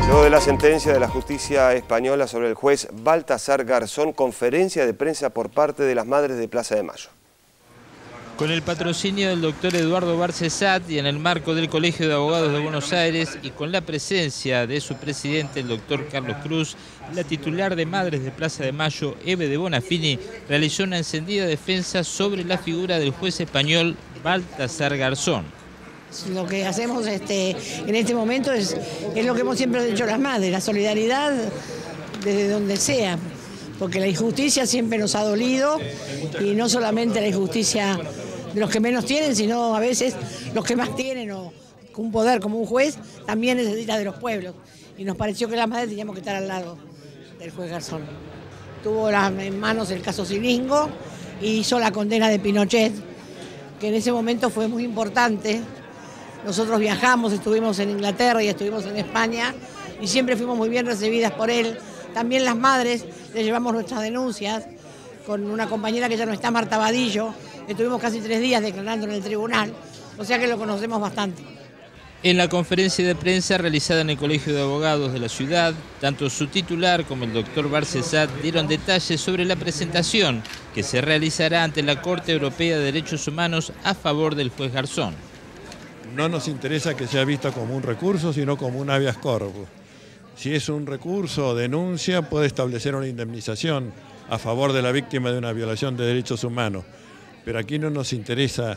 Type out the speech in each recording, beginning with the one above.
Luego de la sentencia de la justicia española sobre el juez Baltasar Garzón, conferencia de prensa por parte de las madres de Plaza de Mayo. Con el patrocinio del doctor Eduardo Barcesat y en el marco del Colegio de Abogados de Buenos Aires y con la presencia de su presidente, el doctor Carlos Cruz, la titular de Madres de Plaza de Mayo, Eve de Bonafini, realizó una encendida defensa sobre la figura del juez español Baltasar Garzón. Lo que hacemos en este momento es lo que hemos siempre dicho las madres, la solidaridad desde donde sea, porque la injusticia siempre nos ha dolido, y no solamente la injusticia de los que menos tienen, sino a veces los que más tienen, o un poder como un juez también necesita de los pueblos, y nos pareció que las madres teníamos que estar al lado del juez Garzón. Tuvo en manos el caso Silingo y hizo la condena de Pinochet, que en ese momento fue muy importante. Nosotros viajamos, estuvimos en Inglaterra y estuvimos en España y siempre fuimos muy bien recibidas por él. También las madres le llevamos nuestras denuncias con una compañera que ya no está, Marta Vadillo. Estuvimos casi 3 días declarando en el tribunal, o sea que lo conocemos bastante. En la conferencia de prensa realizada en el Colegio de Abogados de la ciudad, tanto su titular como el doctor Barcesat dieron detalles sobre la presentación que se realizará ante la Corte Europea de Derechos Humanos a favor del juez Garzón. No nos interesa que sea visto como un recurso, sino como un habeas corpus. Si es un recurso o denuncia, puede establecer una indemnización a favor de la víctima de una violación de derechos humanos. Pero aquí no nos interesa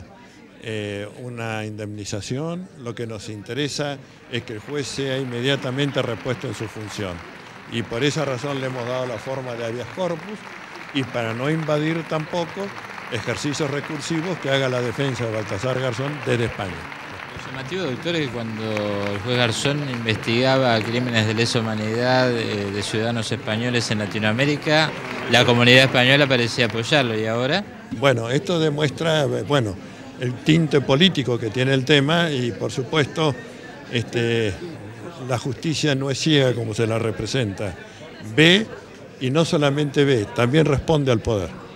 una indemnización, lo que nos interesa es que el juez sea inmediatamente repuesto en su función. Y por esa razón le hemos dado la forma de habeas corpus, y para no invadir tampoco ejercicios recursivos que haga la defensa de Baltasar Garzón desde España. Lo llamativo, doctor, es que cuando el juez Garzón investigaba crímenes de lesa humanidad de ciudadanos españoles en Latinoamérica, la comunidad española parecía apoyarlo, ¿y ahora? Bueno, esto demuestra el tinte político que tiene el tema, y por supuesto la justicia no es ciega como se la representa. Ve, y no solamente ve, también responde al poder.